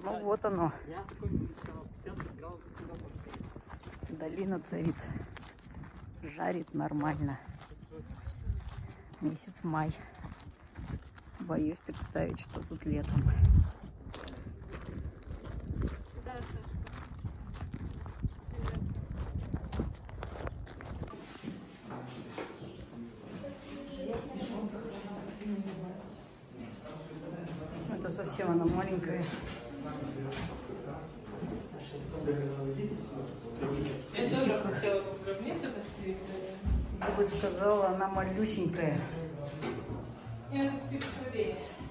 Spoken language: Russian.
Ну вот оно. Долина цариц. Жарит нормально. Месяц май. Боюсь представить, что тут летом. Это совсем она маленькая. Я тоже хотела бы вниз это съездить. Я бы сказала, она малюсенькая. Я тут без кровей.